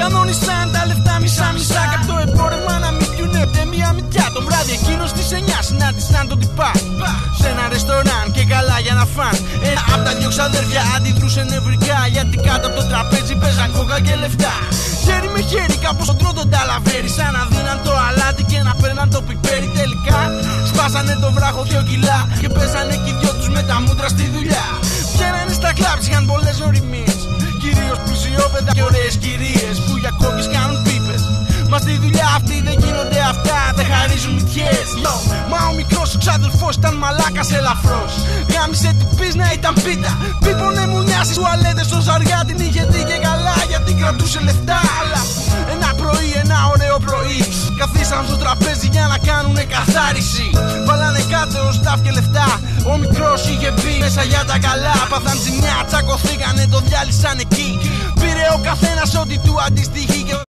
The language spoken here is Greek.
Κανόνισαν τα λεφτά μισά-μισά. Καπ' το εμπόρευμα να μην πιουνε μία μυτιά. Το βράδυ εκείνο στις 9 συνάντησαν τον τυπά σε ένα ρεστοράν και καλά για να φαν. Ένα απ' τα δυο ξαδέρφια αντιδρούσε νευρικά, γιατί κάτω από το τραπέζι παίζαν κόκα και λεφτά. Χέρι με χέρι κάπως τον τρώτον τα λαβέρι, σαν να δίναν το αλάτι και να παίρναν το πιπέρι. Τελικά σπάσανε το βράχο 2 κιλά και πέσανε κι οι δυο τους με τα μούτρα στη δουλειά. Βγαίνανε στα κλαμπ, είχαν πολλές οριμίες, κυρίως πλουσιόπαιδα και ωραίες κυρίες που για κόκκις κάνουν πίπες. Μα στη δουλειά αυτή δεν γίνονται αυτά, δεν χαρίζουν μυτιές. Μα ο μικρός ο ξαδελφός ήταν μαλάκας ελαφρώς. Γάμισε την πίσνα, ήταν πίτα. Πίπονε μουνιά στις τουαλέτες στο ζαριά, την είχε δει και καλά γιατί κρατούσε λεφτά. Αλλά ένα πρωί, ένα ωραίο πρωί, καθίσαν στο τραπέζι για να κάνουνε καθάριση. Βάλανε κάτω σταφ και λεφτά. Ο μικρός είχε μπει μέσα για τα καλά. Πάθαν ζημιά, τσακωθήκανε, το διάλυσαν εκεί. Πήρε ο καθένας ό,τι του αντιστοιχεί.